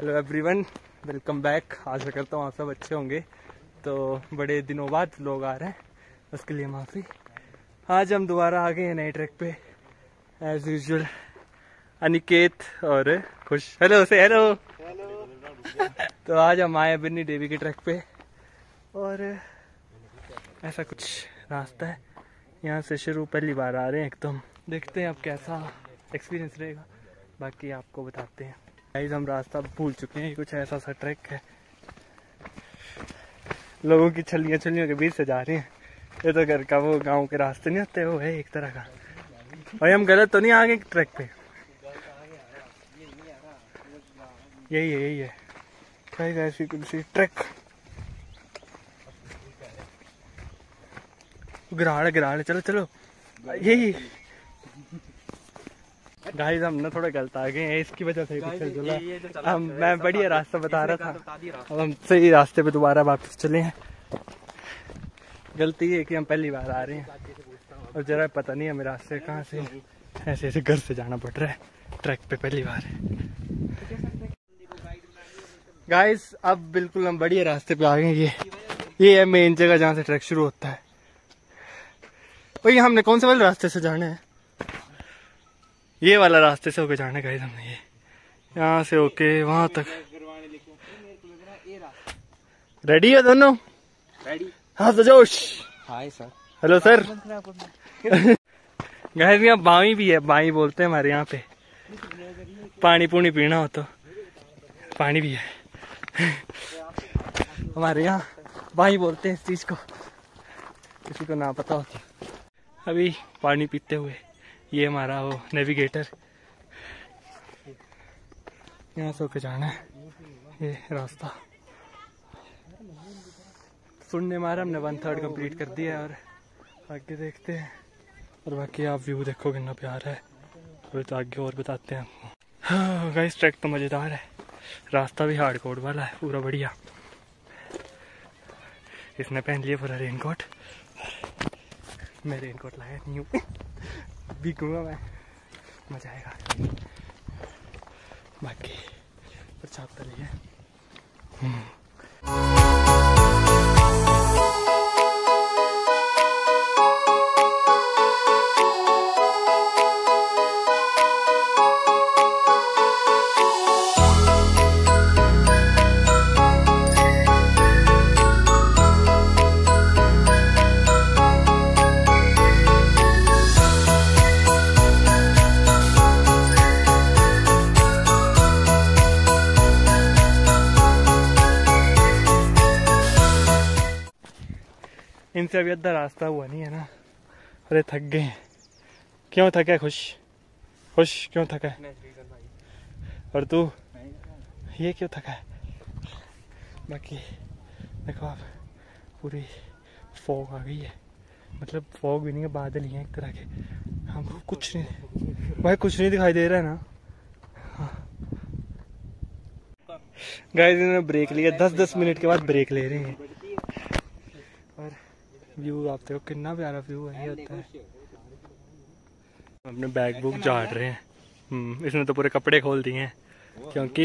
Hello everyone, welcome back. आशा करता हूँ आप सब अच्छे होंगे। तो बड़े दिनों बाद लोग आ रहे हैं, उसके लिए माफ़ी। आज हम दोबारा आ गए हैं नए ट्रैक पे एज यूजुअल। अनिकेत और खुश हेलो से हेलो। तो आज हम आए बिन्नी देवी के ट्रैक पे और ऐसा कुछ रास्ता है यहाँ से शुरू। पहली बार आ रहे हैं एकदम, देखते हैं अब कैसा एक्सपीरियंस रहेगा, बाकी आपको बताते हैं। गाइस हम रास्ता भूल चुके हैं, कुछ ऐसा सा ट्रैक है, लोगों की छलियां के बीच से जा रहे हैं। ये तो घर का वो गांव के रास्ते नहीं होते, वो है एक तरह का। भाई हम गलत तो नहीं आ गए ट्रैक पे? यही है गाइस, ऐसी कुछ ट्रैक गिराड़ चलो यही। गाइस हम ना थोड़ा गलत आ गए हैं, इसकी वजह से मैं बढ़िया रास्ता बता रहा था, अब हम सही रास्ते पे दोबारा वापस चले हैं। गलती है कि हम पहली बार आ रहे हैं और जरा पता नहीं हमें रास्ते कहाँ से ऐसे घर से जाना पड़ रहा है ट्रैक पे पहली बार। गाइस अब बिल्कुल हम बढ़िया रास्ते पे आ गए। ये है मेन जगह जहाँ से ट्रैक शुरू होता है। भाई हमने कौन से वाले रास्ते से जाना है? ये वाला रास्ते से होके जाना है हमने, ये यहाँ से होके वहां तक। रेडी है दोनों? रेडी। हाँ तो जोश। Hi sir. Hello sir. Guys यहाँ बाई भी है, बाई बोलते हैं हमारे यहाँ पे। पानी पूनी पीना हो तो पानी भी है हमारे यहाँ, बाई बोलते हैं इस चीज को, किसी को ना पता हो तो। अभी पानी पीते हुए ये हमारा वो नेविगेटर, यहाँ से होके जाना है ये रास्ता। सुनने मारा हमने 1/3 कंप्लीट कर दिया और आगे देखते हैं। और बाकी आप व्यू देखो कितना प्यारा है, अभी तो आगे और बताते हैं आपको। हाँ गाइस ट्रैक तो मज़ेदार है, रास्ता भी हार्डकोर वाला है पूरा बढ़िया। इसने पहन लिया पूरा रेनकोट, मैं रेनकोट लाया नहीं हूँ भीगूंगा मैं, मजा आएगा। बाकी प्रसाद तो लिए इनसे अभी अद्धा रास्ता हुआ नहीं है ना। अरे थक गए। क्यों थका है? खुश क्यों थका है? और तू ये क्यों थका है? बाकी देखो आप, पूरी फॉग आ गई है, मतलब फॉग भी नहीं है, बादल ही हैं एक तरह के। हमको कुछ नहीं दिखाई दे रहा है ना। हाँ गाइस इन्होंने ब्रेक लिया, 10-10 मिनट के बाद ब्रेक ले रहे हैं। और व्यू आप देखो कितना प्यारा व्यू है, ये होता है। अपने बैग बुक झाड़ रहे हैं। इसने तो पूरे कपड़े खोल दिए हैं क्योंकि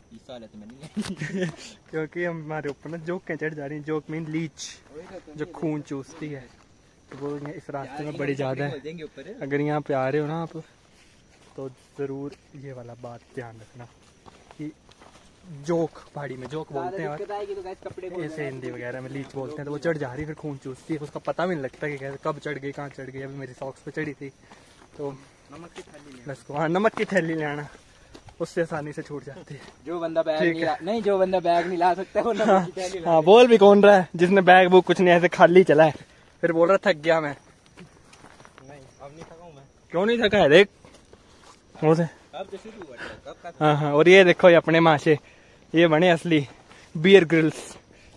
क्योंकि हमारे ऊपर ना जोकें चढ़ जा रही हैं। जोक मीन लीच, जो खून चूसती है, तो वो इस रास्ते में बड़ी ज़्यादा है। अगर यहाँ पे आ रहे हो ना आप, तो ज़रूर ये वाला बात ध्यान रखना कि जोक, पहाड़ी में जोक बोलते हैं और ऐसे हिंदी वगैरह में लीच बोलते हैं। तो वो चढ़ जा रही है, फिर खून चूसती है, उसका पता भी नहीं लगता कि कैसे कब चढ़ गई, कहाँ चढ़ गई। अभी मेरी सॉक्स पे चढ़ी थी, तो नमक की थैली ले आना, उससे आसानी से छूट जाती है। जो बंदा बैग नहीं ला सकता वो नमक की थैली। हाँ बोल भी कौन रहा है जिसने बैग बुक कुछ नहीं, ऐसे खाली चला है, फिर बोल रहा थक गया मैं। नहीं अब नहीं थका हूँ मैं। क्यों नहीं थका है? देख वो से हाँ। और ये देखो ये अपने माशे, ये बने असली बियर ग्रिल्स।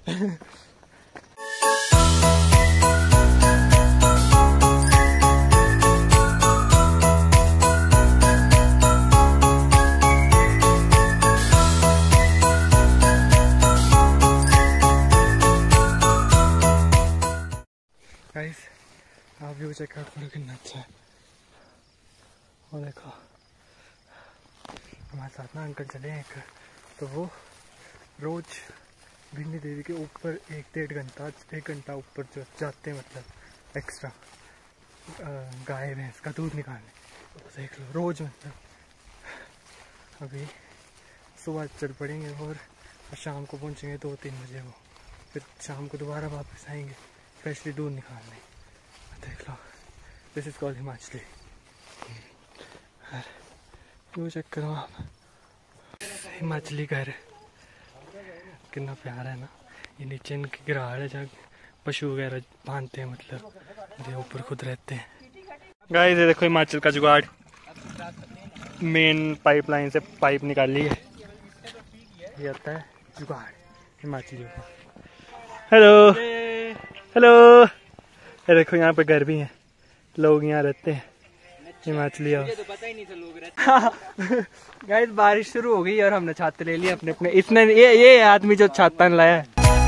गाइस आप व्यू चेक आउट करो कितना अच्छा है। और देखो हमारे साथ ना अंकल चले एक तो वो रोज़ भिंडी देवी के ऊपर 1 घंटा ऊपर जो जाते हैं, मतलब एक्स्ट्रा गाय भैंस का दूध निकालने। तो देख लो रोज़, मतलब अभी सुबह चल पड़ेंगे और शाम को पहुंचेंगे 2-3 बजे। वो फिर शाम को दोबारा वापस आएंगे स्पेशली दूध निकालने। देख लो, दिस इज कॉल्ड हिमाचली। वो चेक करो आप, हिमाचली घर कितना प्यारा है ना। ये नीचे इनकी गिराड़ है जहाँ पशु वगैरह बांधते हैं, मतलब ये ऊपर खुद रहते हैं। गाइस ये देखो हिमाचल का जुगाड़, मेन पाइपलाइन से पाइप निकाली है, ये आता है जुगाड़ हिमाचली जुगाड़। हेलो हेलो, ये देखो यहाँ पे घर भी हैं, लोग यहाँ रहते हैं हिमाचली। तो पता ही नहीं था लोग रहते। गाइस बारिश शुरू हो गई और हमने छाते ले लिए अपने अपने। इसने ये आदमी जो छाता नहीं लाया है।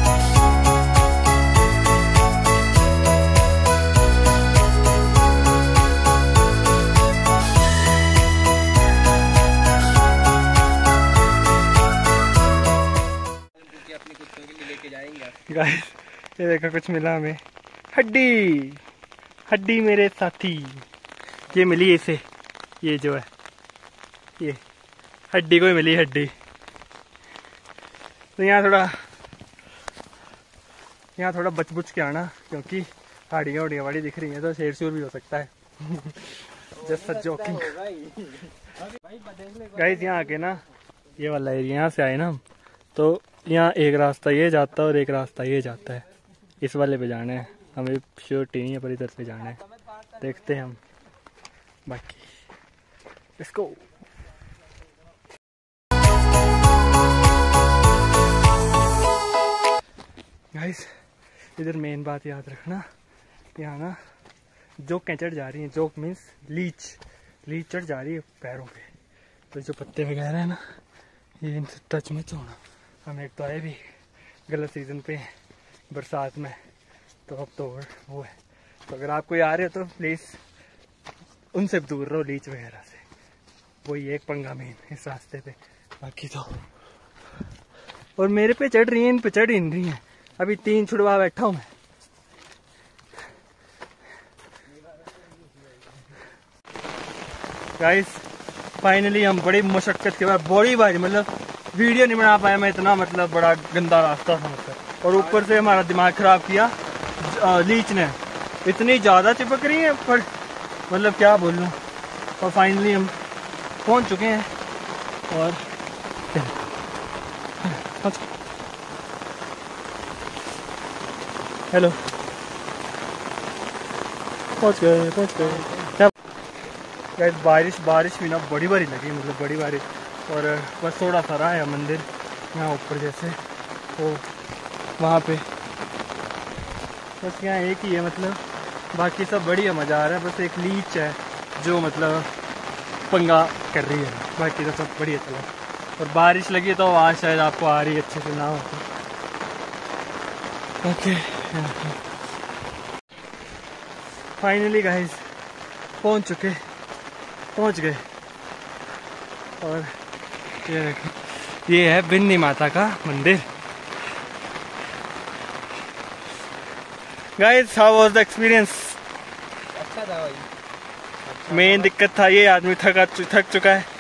गाइस ये देखो कुछ मिला हमें, हड्डी हड्डी मेरे साथी, ये मिली इसे, ये जो है ये हड्डी को ही मिली हड्डी। तो यहाँ थोड़ा बच के आना, क्योंकि हाड़ियाँ उड़ियाँ बड़ी दिख रही हैं तो शेर शूर भी हो सकता है। Just joking. गाइस यहाँ आके ना, ये वाला एरिया यहाँ से आए ना हम, तो यहाँ एक रास्ता ये जाता है और एक रास्ता ये जाता है। इस वाले पे जाना है, हमें श्योरिटी नहीं है पर इधर से जाना है, देखते हैं हम बाकी। Let's go. गाइस इधर मेन बात याद रखना, यहाँ ना जोकें चढ़ जा रही हैं। जोक मीन्स लीच चढ़ जा रही है पैरों पे, तो जो पत्ते वगैरह है ना, ये इनसे टच मत होना। हम एक तो आए भी गलत सीज़न पे बरसात में, तो अब तो वो है। तो अगर आप कोई आ रहे हो तो प्लीज़ उनसे दूर रहो, लीच वगैरह से। वही एक पंगा मेन इस रास्ते पे, बाकी तो। और मेरे पे चढ़ रही हैं, इन पे चढ़ ही नहीं रही हैं। अभी 3 छुड़वा बैठा हूँ मैं। गाइस फाइनली हम बड़ी मुशक्कत के बाद, बड़ी भारी, मतलब वीडियो नहीं बना पाया मैं, इतना मतलब बड़ा गंदा रास्ता था मतलब। और ऊपर से हमारा दिमाग खराब किया लीच ने, इतनी ज़्यादा चिपक रही है, पर मतलब क्या बोलूँ। और फाइनली हम पहुँच चुके हैं और हेलो, पहुँच गए। बारिश भी ना बड़ी बारी लगी, मतलब बड़ी बारिश। और बस थोड़ा सा रहा है मंदिर यहाँ ऊपर जैसे, वो वहाँ पे बस यहाँ एक ही है, मतलब बाकी सब बढ़िया मज़ा आ रहा है। बस एक लीच है जो मतलब पंगा कर रही है, बाकी तो सब बढ़िया चला। और बारिश लगी तो आवाज़ शायद आपको आ रही है, अच्छे से ना हो तो। ओके फाइनली गाइस पहुँच गए। और ये देखो, ये है बिन्नी माता का मंदिर। Guys how was the experience? अच्छा था भाई। मेन दिक्कत था ये आदमी थक चुका है।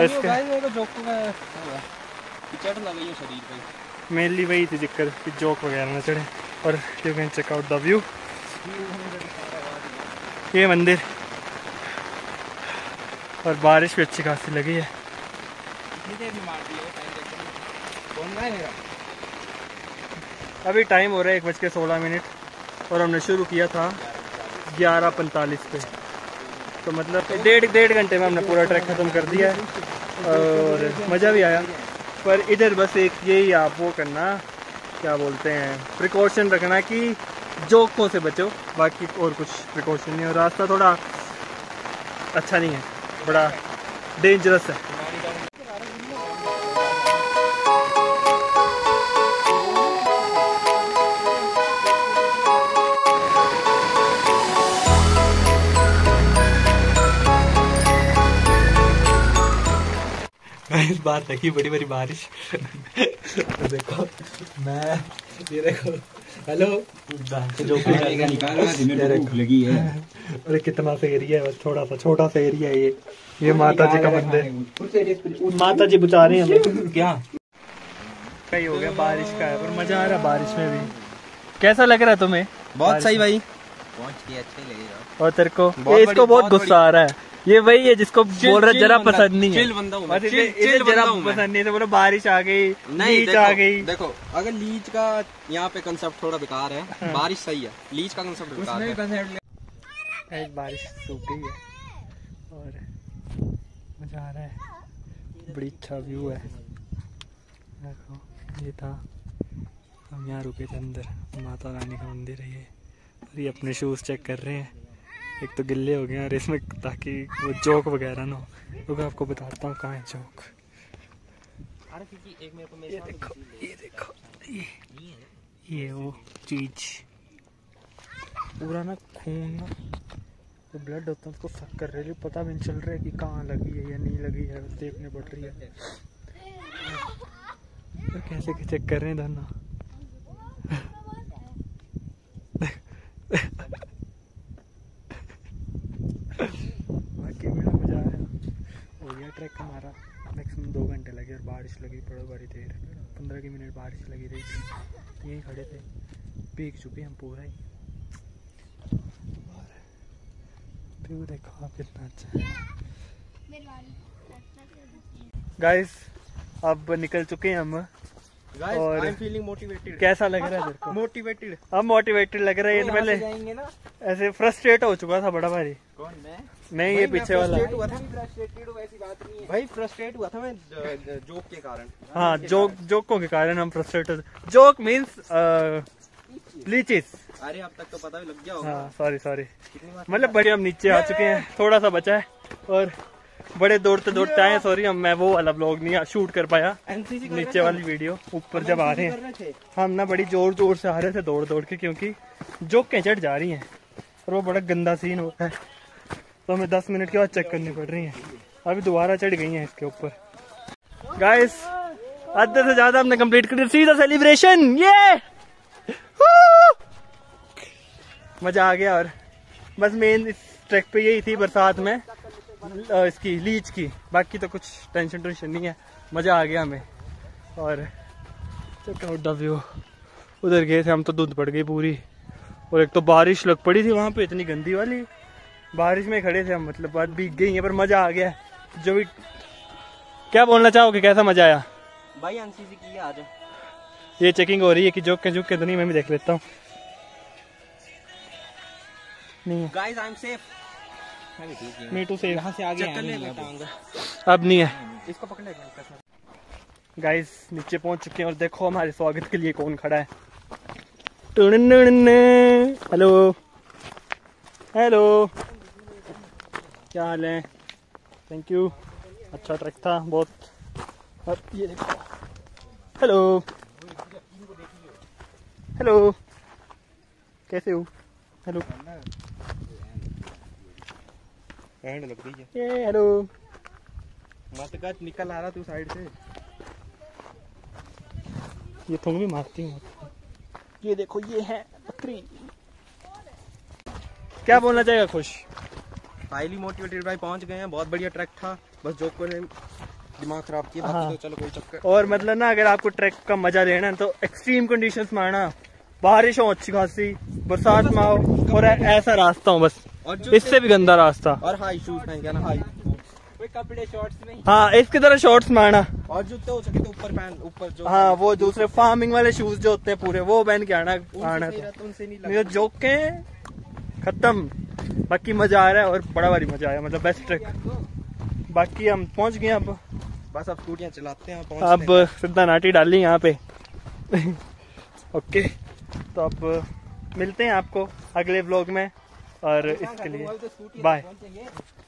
मेनली वही थी दिक्कत कि जोक वगैरह ना चढ़े। और you can check out the view, ये मंदिर। और बारिश भी अच्छी खासी लगी है। अभी टाइम हो रहा है 1:16 और हमने शुरू किया था 11:45 पे, तो मतलब डेढ़ घंटे में हमने पूरा ट्रैक ख़त्म कर दिया है और मज़ा भी आया। पर इधर बस एक यही आप वो करना, क्या बोलते हैं, प्रिकॉशन रखना कि जोकों से बचो, बाकी और कुछ प्रिकॉशन नहीं है। और रास्ता थोड़ा अच्छा नहीं है, बड़ा डेंजरस है। इस बार देखी बड़ी बड़ी बारिश। तो देखो मैं ये देखो हेलो जो लगी है। अरे कितना सा एरिया है, बस छोटा सा एरिया है ये माता जी का मंदिर। माता जी बचा रहे हैं हमें। क्या कहीं हो गया बारिश का है, पर मजा आ रहा है बारिश में भी। कैसा लग रहा है तुम्हें? बहुत सही भाई, पहुंच के अच्छा ही लगेगा। और तेरे को? इसको बहुत गुस्सा आ रहा है। ये वही है जिसको बोल रहा जरा पसंद नहीं है, जरा पसंद नहीं है। बोलो बारिश आ गई, लीच आ गई। देखो अगर लीच का यहाँ पे कंसेप्ट थोड़ा बेकार है, बारिश सही है, लीच का कंसेप्ट बेकार है। बारिश सूख गई है और मजा आ रहा है, बड़ी अच्छा व्यू है। देखो ये था, हम यहाँ रुके थे अंदर, माता रानी का मंदिर है ये। और ये अपने शूज चेक कर रहे हैं, एक तो गिल्ले हो गए और इसमें, ताकि वो जोक वगैरह ना हो। तो मैं आपको बताता हूँ कहाँ है जोक। ये देखो ये वो चीज पूरा ना खून ना, तो ब्लड होता है उसको सक कर रहे हैं, पता भी नहीं चल रहा है कि कहाँ लगी है या नहीं लगी है, बस देखने पड़ रही है। तो कैसे चेक कर रहे हैं धरना। बाकी मेरा मजा आया, हो गया ट्रैक हमारा। मैक्सिमम 2 घंटे लगे और बारिश लगी बड़ी देर, 15 की मिनट बारिश लगी रही थी। यहीं खड़े थे, भीग चुके हम पूरा ही। व्यू देखो आप कितना अच्छा है। गाइस अब निकल चुके हैं हम, और I'm feeling motivated. कैसा लग रहा है तेरे को? मोटिवेटेड। अब मोटिवेटेड लग रहा है। ये पहले ऐसे फ्रस्ट्रेट हो चुका था बड़ा भारी। कौन मैं? नहीं ये पीछे वाला। फ्रस्ट्रेट हुआ था भाई, फ्रस्ट्रेट हुआ था मैं जोक के कारण। हाँ जोकों के कारण हम फ्रस्ट्रेटेड। Joke means leches. अरे अब तक तो पता भी लग गया होगा। हाँ सॉरी मतलब बढ़िया, हम नीचे आ चुके हैं, थोड़ा सा बचा है और बड़े दौड़ते आए। सॉरी मैं वो वाला ब्लॉग नहीं शूट कर पाया, नीचे वाली वीडियो। ऊपर जब आ रहे हैं हम ना बड़ी जोर से आ रहे थे दौड़ के, क्योंकि जोकें चढ़ जा रही हैं और वो बड़ा गंदा सीन होता है, तो हमें 10 मिनट के बाद चेक करनी पड़ रही है। अभी दोबारा चढ़ गई हैं इसके ऊपर। गाइस आधे से ज्यादा हमने कंप्लीट कर दिया, सीधा सेलिब्रेशन। ये मजा आ गया। और बस मेन इस ट्रैक पे यही थी बरसात में इसकी लीच की, बाकी तो कुछ टेंशन नहीं है, मजा आ गया हमें। और चेक आउट द व्यू। उधर गए थे हम तो धुंध पड़ गई पूरी, और एक तो बारिश लग पड़ी थी वहां पे इतनी गंदी वाली, बारिश में खड़े थे हम, मतलब बात भीग गई है, पर मजा आ गया। जो भी क्या बोलना चाहोगे, कैसा मजा आया? भाई एनसीसी की है आज। ये चेकिंग हो रही है कि जोक के तो नहीं, मैं भी देख लेता हूँ। नहीं guys I am safe. Me too safe. यहाँ से आगे अब नहीं है। इसको पकड़ ले गाइस नीचे पहुंच चुके हैं और देखो हमारे स्वागत के लिए कौन खड़ा है। हेलो हेलो, क्या हाल है? थैंक यू, अच्छा ट्रैक था बहुत। अब ये देखो, हेलो हेलो कैसे हो? हेलो एंड लग गई है। ये हेलो मत कर, निकल आ रहा तू साइड से। ये थोंग भी मारती हूँ। ये देखो ये है बकरी। क्या बोलना चाहेगा खुश? हाईली मोटिवेटेड भाई, पहुंच गए हैं, बहुत बढ़िया ट्रैक था, बस जोक को दिमाग खराब किया। हाँ। तो चलो कोई चक्कर। और मतलब ना अगर आपको ट्रैक का मजा लेना है तो एक्सट्रीम कंडीशंस में आना, बारिश हो अच्छी खासी, बरसात में आओ, और ऐसा रास्ता हो बस, इससे भी गंदा रास्ता। और हाई शूज पहन के ना, हाई कपड़े शॉर्ट्स नहीं। हाँ इसकी तरह शॉर्ट्स में आना, और जूते हो सके तो ऊपर पहन, ऊपर जो हाँ वो दूसरे फार्मिंग वाले शूज जो होते हैं पूरे, वो पहन के आना। उनसे नहीं तो जोक के खत्म। बाकी मजा आ रहा है और बड़ा भारी मजा आया, मतलब बेस्ट ट्रैक। बाकी हम पहुंच गए अब, बस अब स्कूटियां चलाते हैं। अब सीधा नाटी डाली यहाँ पे। ओके तो अब मिलते हैं आपको अगले व्लॉग में, और इसके लिए बाय।